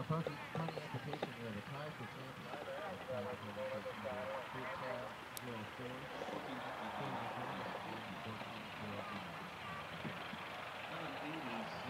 perfect honey application where the tires for champions. That's classic honey takes you to Fruit Tab 04, Cajun Joy, and 1401.